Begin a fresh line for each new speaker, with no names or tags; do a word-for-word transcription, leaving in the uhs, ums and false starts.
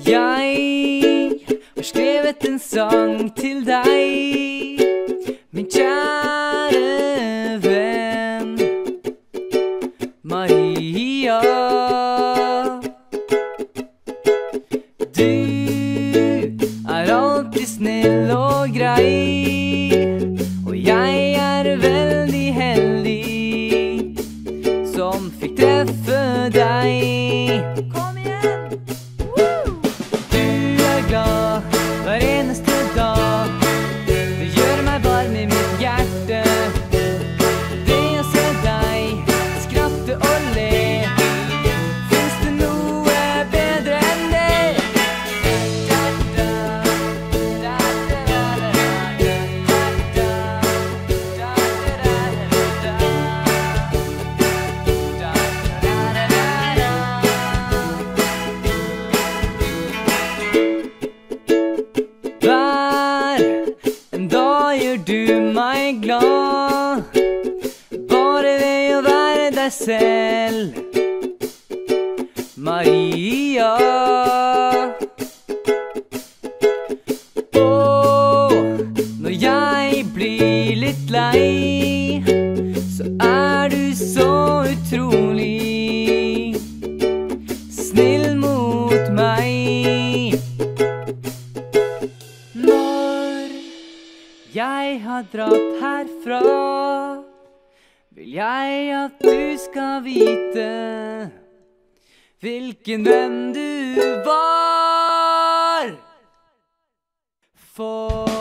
Jeg har skrevet en sang til deg, min kjære venn Maria. Du er alltid snill og grei, og jeg er veldig heldig som fikk treffe deg. Kom igjen! Woo! Du er glad hver eneste dag, det gjør meg varm i mitt hjerte. Det å se deg skratte og le, finnes det noe bedre enn det? Da, da, da, da, da, da, da, da, Hver en dag gjør du meg glad, bare ved å være deg selv, Maria. Og når jeg blir litt lei, så er du så utrolig snill mot meg. Når jeg har dratt herfra, vil jeg at du skal vite hvilken venn du var. For